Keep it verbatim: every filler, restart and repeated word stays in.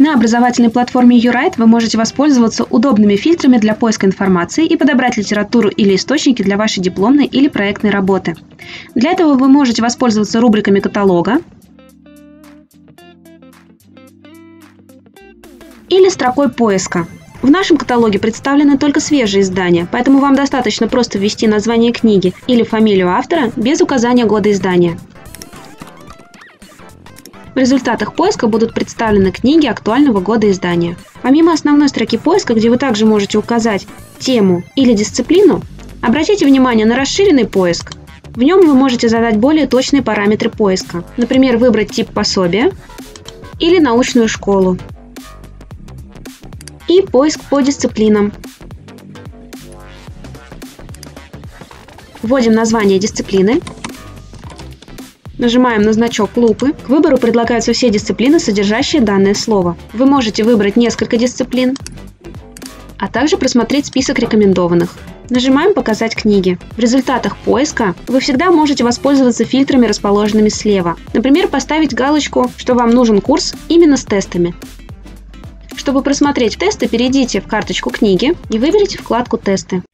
На образовательной платформе YouRight вы можете воспользоваться удобными фильтрами для поиска информации и подобрать литературу или источники для вашей дипломной или проектной работы. Для этого вы можете воспользоваться рубриками каталога или строкой поиска. В нашем каталоге представлены только свежие издания, поэтому вам достаточно просто ввести название книги или фамилию автора без указания года издания. В результатах поиска будут представлены книги актуального года издания. Помимо основной строки поиска, где вы также можете указать тему или дисциплину, обратите внимание на расширенный поиск. В нем вы можете задать более точные параметры поиска, например, выбрать тип пособия или научную школу. И поиск по дисциплинам. Вводим название дисциплины. Нажимаем на значок лупы. К выбору предлагаются все дисциплины, содержащие данное слово. Вы можете выбрать несколько дисциплин, а также просмотреть список рекомендованных. Нажимаем «Показать книги». В результатах поиска вы всегда можете воспользоваться фильтрами, расположенными слева. Например, поставить галочку, что вам нужен курс именно с тестами. Чтобы просмотреть тесты, перейдите в карточку книги и выберите вкладку «Тесты».